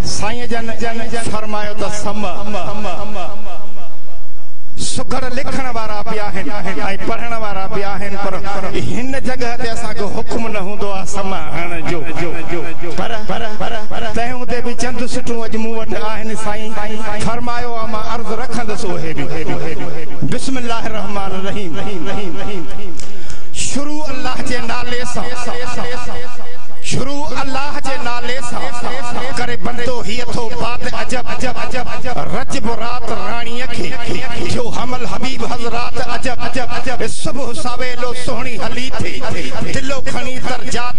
साईं जन फरमायो त सुगड़ लिखण वारा भी आहिनि ऐं पढ़ण वारा भी आहिनि पर हिन जगह ते असांजो हुक्म न हूंदो आहे समाहण जो पर तंहिं हूंदे बि चंद सुठूं अॼु मूं वटि आहिनि साईं फरमायो आहे मां अर्ज़ रखंदुसि उहे बि बिस्मिल्लाह रहमान रहीम शुरू अल्लाह जे नाले सां शुरू अल्लाह जे नाले सां करे बंदो ही थो बात अजब रजब रात राणीअ खे जो हमल हबीब हज़रात अजब सुबह सवेलो सोहणी हली थी दिलो खणी दरजात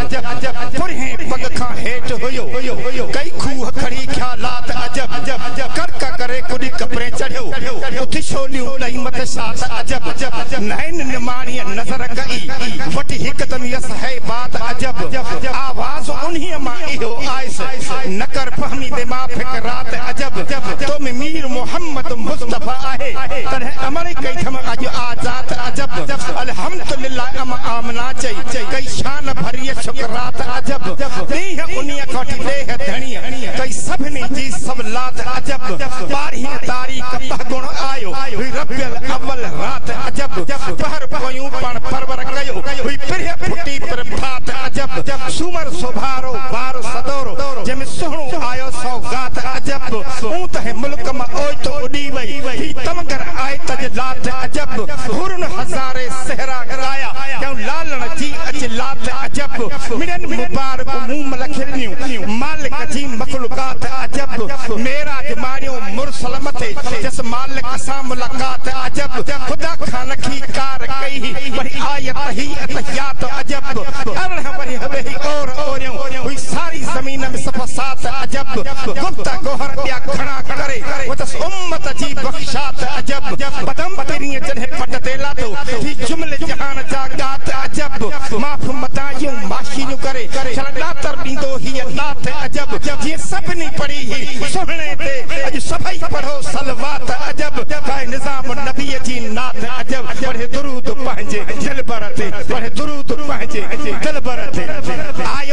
अजब पुरहे पग खां हेठ हुयो कई खूह खड़ी ख्यालात अजब करका करे कुड़ी कपड़े चढ़ियो उथी छोलियूं ॾही मत साथ अजब नैन निमाणीअ नज़र कई वटी हिकदम यस है बात अजब आवाज उन्हीं मां इहो आयस न कर फहमी दे मां फिकरात अजब तो में मीर मोहम्मद मुस्तफा आहे तरह अमल कई थम आज आजात अजब अल्हम्दुलिल्लाह अम आमना चई कई शान भरिय शुकरात अजब देह उन्हीं कोठी देह धणी कई सभनी जी सब लात अजब 12 तारीख पगुण आयो हुई रबियल अव्वल रात अजब पहर पयूं पण परवर कयो हुई पिरह फुटी पर भात अजब सुमर सुभारो बार सदोरो जम सोहणो आयो सौगात अजब ऊत है मुल्क में ओय तो उड़ी वई ही तमगर आए तज लात अजब हुरन हजारे सहरा गाया क्यों लालण जी अज लात अजब मिनन मुबारक मुंह लखनियो मालिक जी मखलूकात अजब मेरा जमानियो मुरसल मथे जस मालिक सा मुलाकात अजब खुदा खान की कार कई बड़ी आयत ही अतहियात अजब अरह वरी हवे और हुई सारी जमीन में सफसात अजब गुप्ता गोहर दिया खड़ा करे वो तस उम्मत जी बख्शात अजब बदम तेरी जने पटते लातो ही जुमले जहान जागात अजब माफ मतायूं माशीनु करे चल लातर दींदो ही लात अजब ये सब नहीं पड़ी ही सोहणे ते अज सभई पढ़ो सलवात अजब काए निजाम नबी जी नात अजब पढ़े दुरूद पंहिंजे दिल बरते पढ़े दुरूद पंहिंजे दिल बरते आयो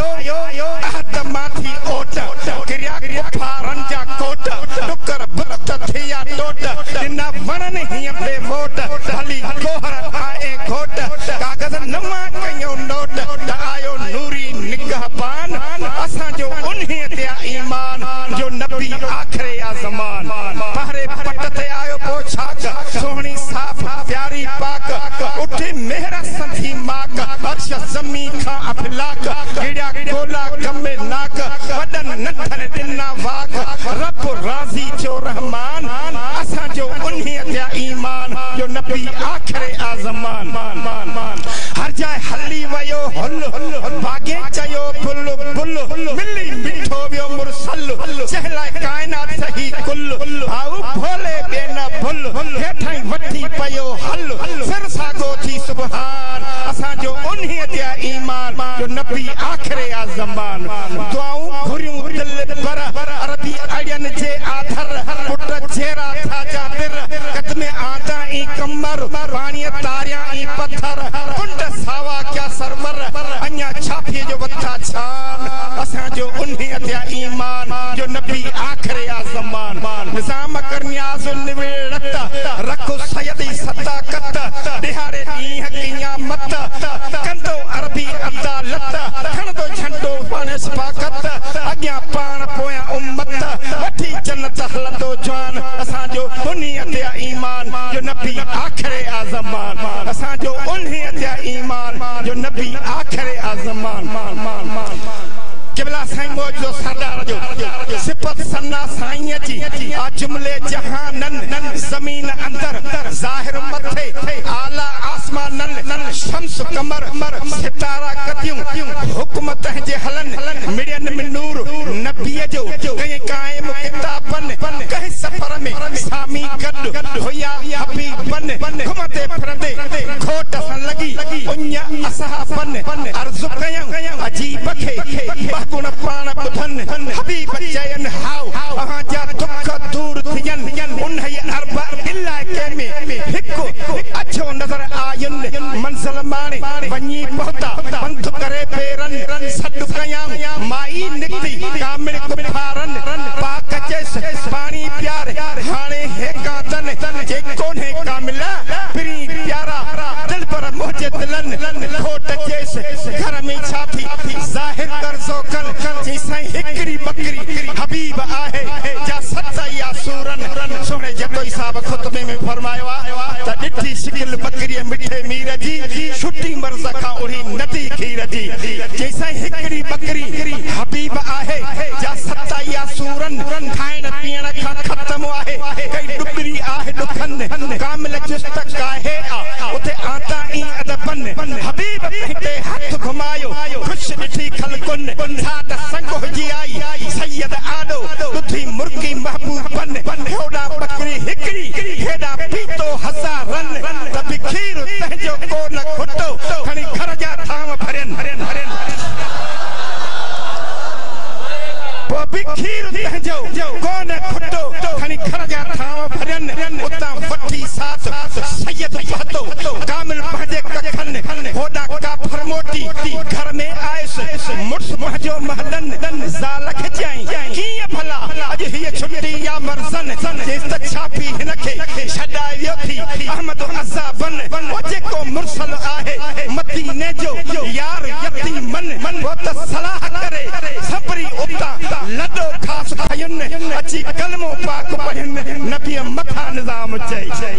अहद माथी ओट क्रिया कुफारन जा कोट डुकर बुत थिया टोट दिना वणन ही पे वोट भली गोहर आए घोट कागज नमा कयो नोट आयो नूरी निगहबान असा जो उन्हीं ते ईमान जो नबी आखिरी ज़मान पहरे पट ते आयो पोछाक सोहणी साफ प्यारी पाक उठे मेहरा संधी माक अर्श जमी खां अफलाक गिड़ा गोला गमे नाक वडन नथन दिना वाक रब राजी जो रहमान असा जो उन्हीं ते ईमान जो नबी आखिरी ज़मान हर जाए हली वयो हुल बागे चयो बुल बुल मिली मिठो वियो मुरसल चहलाए कायनात सही कुल आऊ भोले बेना भुल हेठाई वठी पयो हल सिर सागो थी सुभान असा जो उन्हीं ते ईमान जो नबी आखिरी ज़मान दुआऊं घुरियूं दिल पर अरबी अड़ियन जे आधर पुट जेरा था जाबिर कदमे आदा ई कमर पानी तारिया ई पत्थर कुंड सावा क्या सरवर अन्या छापी जो वथा छान असा जो उन्हीं ते ईमान जो नबी आखिरी ज़मान निजाम करनियाज़ निवेड़त रखो सयदी सदाकत दिहारे दी हकिया मत कंदो अरबी अदालत खणदो झंडो पाने सपाकत अग्या पान पोया उम्मत वठी जन्नत हलंदो जान असा जो उन्हीं ते ईमान जो नबी आखिरी ज़मान असा जो उन्हीं ते ईमान जो नबी आखिरी ज़मान किबला साईं मौजो सरदार जो सिफत सन्ना साईं जी आ जुमले जहानन जमीन अंदर जाहिर मथे आला आसमानन शम्स कमर सितारा कतियूं हुकूमत जे हलन मिड़ियन में नूर नबी जो कई कायम किताबन कहीं सफर में सामी गड होया हबीबन घुमते फिरंदे खोट सन लगी उन्या असहाबन अर्ज कयं अजीब खे गुण पान बुधन हबीब जयन हाउ अहां जा दुख दूर थियन उन्हई अरबा इलाके में हिकु अच्छो नजर आयन मंजिल माने वनी पहुता बंद करे पेरन सद कयां माई निकती कामिल कुफारन हिकड़ी बकरी हबीब आहे जा सत या सूरन सोने जतोई साहब खुतबे में फरमायो त डिठी शिकिल बकरी मिठे मीर जी छुट्टी मर्ज का उड़ी नदी खीर जी जैसा हिकड़ी बकरी हबीब आहे जा सत या सूरन खाइण पीण का खत्म आहे कई डुबरी आहे दुखन कामिल चुस्त आहे उते आता ई अदबन हबीब पे हाथ घुमायो खुश डिठी खलकुन साथ संग हुजी आई सैयद आडो दुधी मुर्गी महबूब बन होड़ा बकरी हिकड़ी हेड़ा पीतो हजारन तभी खीर तहजो को न खुटो खणी घर जा थाम भरन वो भी खीर तहजो को न खुटो खणी घर जा थाम भरन उता वठी साथ सैयद बहतो कामिल पहजे कखन होड़ा का फरमोटी घर में आयस मुर्स महजो महलन जाल खचाई किए भला अज ही छुट्टी या मरसन जेस त छापी हिनखे छडायो थी अहमद अज़ाबन ओ जेको मुरसल आहे मदीने जो यार यतीमन वो त सलाह करे सबरी उता लडो खास खयन अची कलमो पाक पढ़न नबी मथा निजाम चई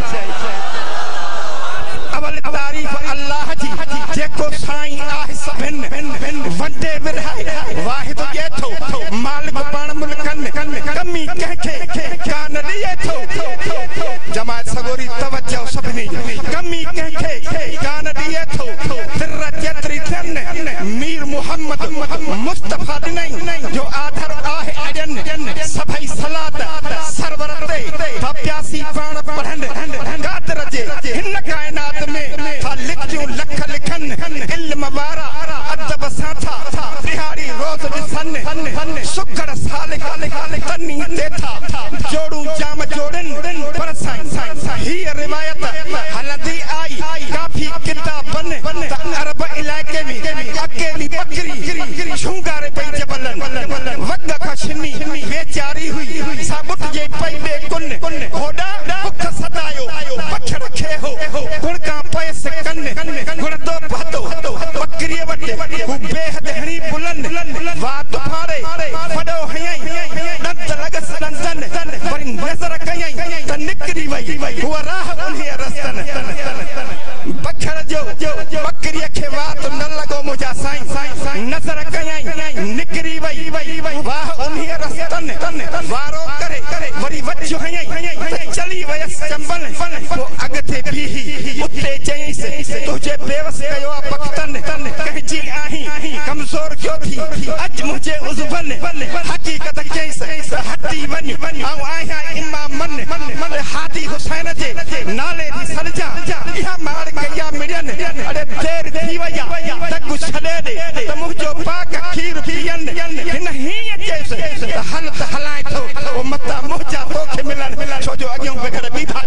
अवल तारीफ अल्लाह जी जेको साईं आहे सभिन वंडे विरहाए वाहिद जेठो मालिक पाण मुल्कन कमी कंहिंखे कान ॾिए थो जमात सगोरी तवज्जो सभिनी कमी कंहिंखे कान ॾिए थो दिर जेतिरी थियनि मीर मुहम्मद मुस्तफा ॾिनई जो आधर आहे अॼन सभई सलात सरवर ते प्यासी पाण पढ़नि गादर जे हिन काइनात में था लिखियूं लख लिखन इल्म वारा अदब साथा बिहारी रोज ॾिसन शुक्र सालिक तनी देथा जोड़ू जाम जोड़न पर साईं ही रिवायत हलंदी आई काफी किताबन त अरब इलाके में अकेली बकरी शूंगारे पई जबलन वग का छिनी बेचारी हुई साबुत जे पई बे कुन होड़ा भुख सदायो बखड़ खे हो गुण का पैस कन गुण दो भातो बकरी वटे हु बेहद हणी बुलंद वात फारे फडो हयई दंत लगस दंदन पर नजर कयई त निकरी वई हुआ राह उन्हें रस्तन बखड़ जो बकरी खे वात न लगो मुजा साईं नजर कयई निकरी वई वाह उन्हें रस्तन वारो करे वरी वजो हयई त चली वयस चंबल वो अगते बीही उते चईस तुझे बेवस कयो बख्तन कहजी आही कमजोर क्यों थी अज मुझे उजबन हकीकत चईस हटी वन आऊं आया इमाम मन हादी हुसैन जे नाले दी सलजा इहा मार गया मिरन अरे देर थी वया तक छडे दे त मुझो पाक खीर पियन हिन ही चईस त हल त हलाए थो ओ मता मुझा तोखे मिलन छो जो अगियों बगड़ बीठा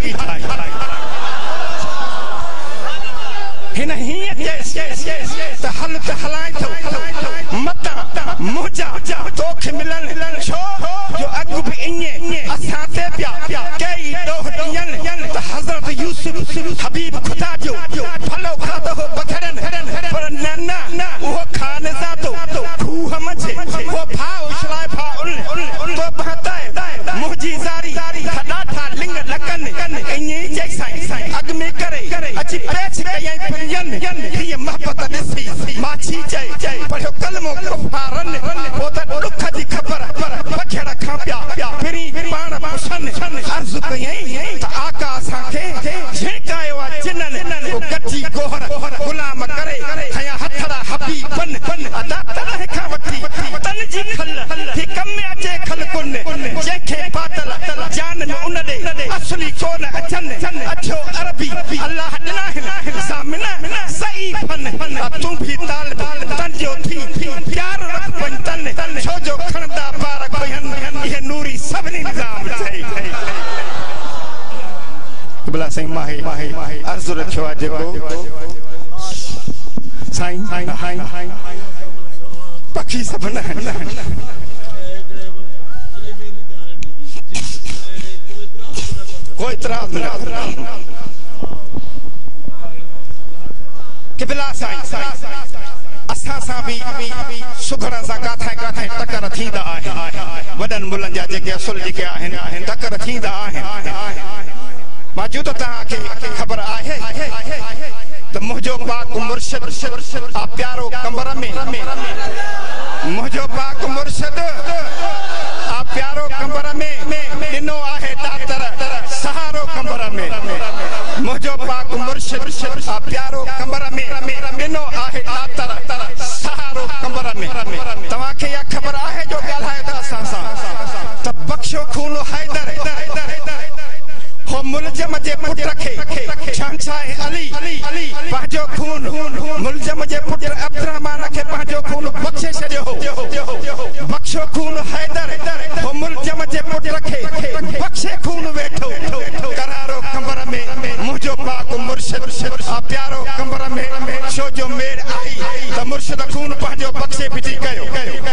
हिन ही त हल त हलाए थो मता मुझा तोखे मिलन छो जो अग भी इने असां ते पिया कई दोह ॾियन त हज़रत यूसुफ हबीब खुदा जो भलो खातो हो बखरन पर न वो खाने जातो खूह मझे वो भाव इशलाए भाउल तो बहता है मुझी जारी खडाठा लिंग लगन इने जैसा अग में करे अची पेच कयई पियन ये मोहब्बत ॾिसी माछी चई पढ़ो कलमो कुफारन वो त दुख जी खबर बखड़ खां पिया फिरी पाण पुछन अर्ज़ कयई त आका असांखे झिकायो आहे जिनन वो गची गोहर गुलाम करे खया हथड़ा हबीबन अदा तरह खां वठी तन जी खल थी कम में अचे खल कुन जेके बादल जान न उन दे असली कोन अचन अछो अरबी अल्लाह ॾिना सामना सही फन तू भी तालिब तन जो थी प्यार रख बन तन छो जो खणदा बार कोहन ये नूरी सभनी निजाम चई बिला सिंह माही अर्ज़ रखियो आहे जेको साईं हाई पखी सब न कोई इतराज न किबला साईं असां सां बि सुघड़ सां काथे काथे टकर थींदा आहिनि वॾनि मुल्हनि जा जेके असुल जेके आहिनि टकर थींदा आहिनि मौजूद तव्हांखे ख़बर आहे त मुंहिंजो पाक मुर्शिद आ प्यारो कमर में मुंहिंजो पाक मुर्शिद आ प्यारो कमर में ॾिनो आहे दातर सहारो कमर में मुंहिंजो पाक मुर्शिद आ प्यारो कमर में ॾिनो आहे दातर सहारो कमर में तव्हांखे इहा ख़बर आहे जो ॻाल्हाए त असां सां त बख़्शो खून हैदर हो मुलज़म जे पुट खे शहंशाह अली पंहिंजो खून मुलज़म जे पुट अब्दुर्रहमान खे पंहिंजो खून बख़्शे छॾियो हो बख़्शो खून हैदर हो मुलज़म जे पुट खे बख़्शे खून वेठो करारो कमर में मुंहिंजो पाक मुर्शिद आ प्यारो कमर में छो जो मेड़ आई त मुर्शिद खून पंहिंजो बख़्शे फिटी कयो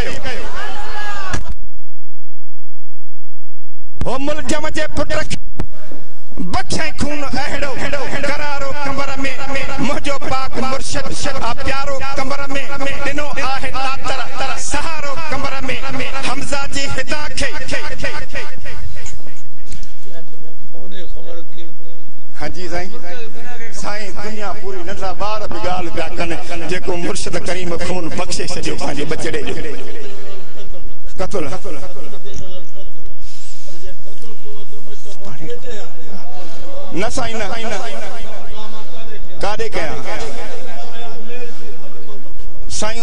हो मुलज़म जे पुट बख़्शे खून अहिड़ो करारो कमर में मुंहिंजो पाक मुर्शिद आ प्यारो कमर में ॾिनो आहे दातर सहारो कमर में हमज़ा जी हिदा खे हाँ जी साईं दुनिया पूरी नंढा ॿार बि ॻाल्हि पिया कनि जेको मुर्शिद करीम खून बख़्शे छॾियो पंहिंजे बचड़े जो कतुल न साईं न काॾे कयां साईं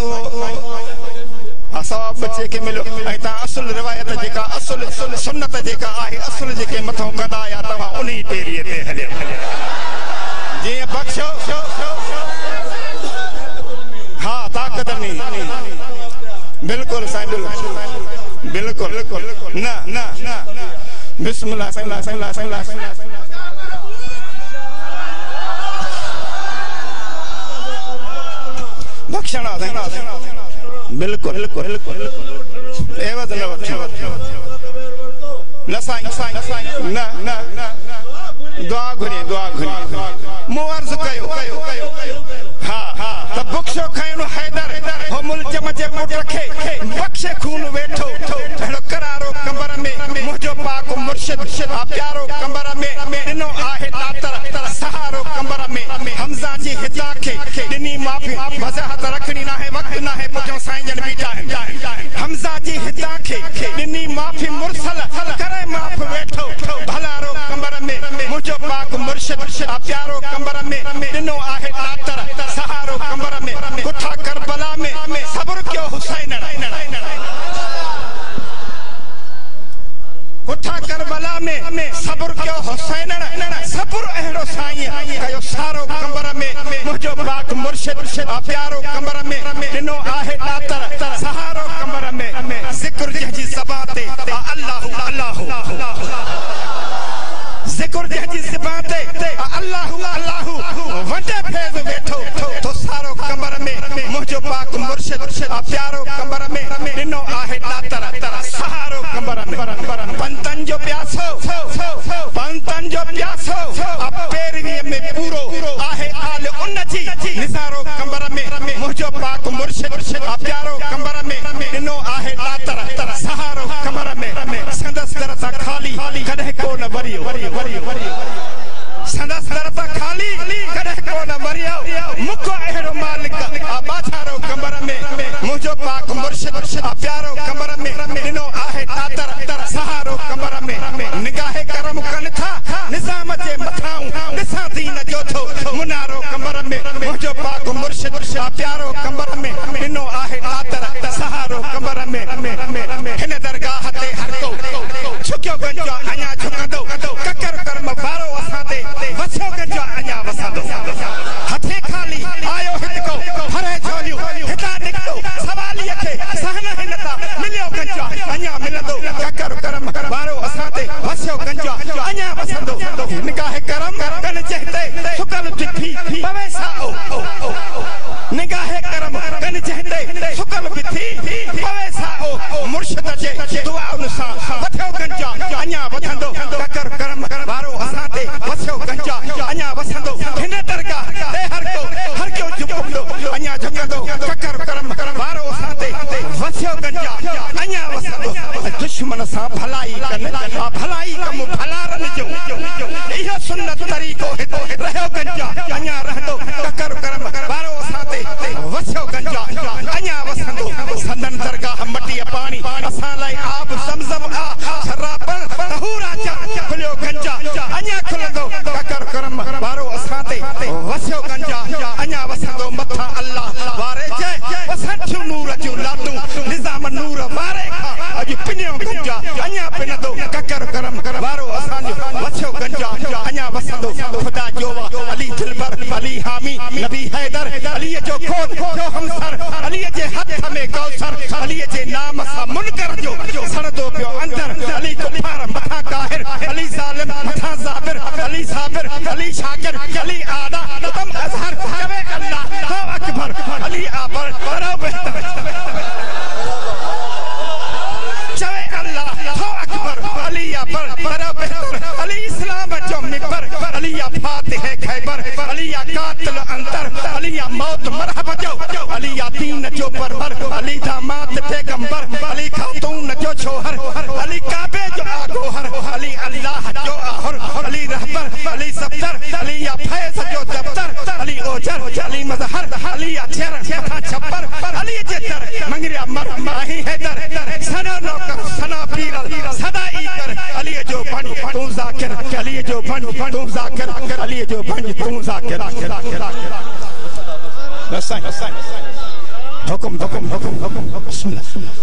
सवाब बच्चे खे मिलियो ऐं तव्हां असुल रिवायत जेका असुल सुन्नत जेका आहे असुल जेके मथां कंदा आया तव्हां उन पेरीअ ते हलियो जीअं बख़्शो हा ताक़त में बिल्कुलु साईं बिल्कुलु न बिस्मिल्लाह साईं बख्शना बिल्कुल एवज न वठो न साईं न दुआ घुरी मूं अर्ज़ कयो हा त बख़्शो खयणो हैदर हो मुलज़म जे पुट खे बख़्शे खून वेठो अहिड़ो करारो कमर में मुंहिंजो पाक मुर्शिद आ प्यारो कमर में ॾिनो आहे दातर सहारो कमर में हमज़ा जी हिदा खे ॾिनी माफ़ी वज़ाहत रखणी न आहे वक़्तु न आहे पुठियां साईं जन बीठा आहिनि हमज़ा जी हिदा खे ॾिनी माफ़ी मुरसल करे माफ़ वेठो भलारो कमर में मुंहिंजो पाक मुर्शिद आ प्यारो कमर में ॾिनो आहे दातर सहारो कमर में कुठा करबला में सब्र कयो हुसैन कुठा करबला में सब्र कयो हुसैन सब्र अहिड़ो साईं कयो सारो कमर में मुंहिंजो पाक मुर्शिद आ प्यारो कमर में ॾिनो आहे दातर सहारो कमर में ज़िक्र जंहिंजी ज़बान ते अल्लाहु अल्लाहु ज़िक्र जंहिंजी ज़बान ते अल्लाहु अल्लाहु वॾे फैज़ वेठो तो सारो कमर में मुंहिंजो पाक मुर्शिद आ प्यारो कमर में ॾिनो आहे दातर सहारो कमर में पंतन जो प्यासो आ पेरवीअ में पूरो आहे आल उन जी निसारो कमर में मुंहिंजो पाक मुर्शिद आ प्यारो कमर में ॾिनो आहे दातर सहारो कमर में संदसि दर तां खाली कॾहिं कोन वरियो संदसि दर तां खाली कॾहिं कोन वरियो मुको अहिड़ो मालिक आ बाछारो कमर में मुंहिंजो पाक मुर्शिद आ प्यारो कमर में ॾिनो आहे दातर सहारो कमर में निगाहे करम कनि था निज़ाम जे मथां ॾिसां दीन जो थो मुनारो कमर में मुंहिंजो पाक मुर्शिद आ प्यारो कमर में ॾिनो आहे दातर सहारो कमर में हिन दरगाह ते हर को झुकियो गंजो अञा झुकंदो ककर कर्म वारो असां ते वसियो गंजो अञा वसंदो हथे खाली आयो हित को हरे झोलियूं हितां निकितो सवालीअ खे सहन हिन तां मिलियो गंजो अञा मिलंदो ककर कर्म वारो असां ते वसियो गंजो अञा वसंदो निगाह करम कन चहते सुकल चिठी पवे साओ निगाह करम कन चहते सुकल बिथी पवे साओ मुर्शिद जे दुआ अनुसार वठो गंजो अञा वधंदो ककर कर्म वारो असां ते वसियो गंजो अञा वसंदो हिन दरगाह ते हर को झुकंदो अञा झुकंदो ककर कर्म दुश्मन सा भलाई कन भलाई कम भलारन जो इहो सुन्नत तरीको हितो रहो गंजा अञा रहंदो ककर करम बारो साते वसो गंजा अञा वसंदो संदन दरगाह मटी पानी असा लाई आब जमजम शराब तहूरा जा खुलियो गंजा अञा खुलंदो ककर करम बारो साते वसो गंजा अञा वसंदो मथा अल्लाह वारे जे वसंठो नूर जो लातू निजाम नूर वारे अज पिनियो गंजा अञा पिनदो ककर करम बारो असांजो वसो गंजा अञा वसंदो खुदा जोवा अली दिलबर अली हामी नबी हैदर अली जो खोद जो हमसर अली जे हथ में कौसर अली जे नाम सा मुनकर जो सनदो पियो अंदर अली कुफार मथा काहिर अली जालिम मथा जाबिर अली साबिर अली शाकिर अली आदा तुम अजहर कवे अल्लाह तो अकबर अली आबर करो बेहतर चवे अल्लाह तो अकबर अली आबर करो बेहतर अली इस्लाम जो मिंबर अली फातिह खैबर अली कातिल अंतर अली मौत मरहब जो अली दीन जो परवर अली दामाद पैगंबर अली खातून जो छोहर अली काबे जो आगोहर अली अल्लाह जो आहर अली रहबर अली सफ्तर अली फैज जो दफ्तर अली ओजर अली मजहर अली अक्षर मथा छप्पर अली जेतर मंगरिया मर माही हैदर सना नौकर सना पीरल सदा ईकर अली जो बन तू जाकिर अली जो बन तू जाकिर अली जो बन तू जाकिर हुकुम हुकुम हुकुम हुकुम बिस्मिल्लाह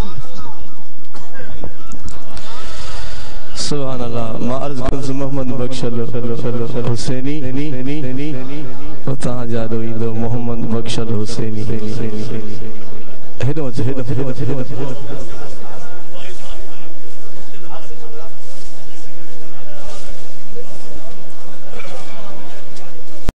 सुभान अल्लाह मां अर्ज कुंस मोहम्मद बख्शल हुसैनी ता जादो इंदो मोहम्मद बख्शल हुसैनी हेदो हेदो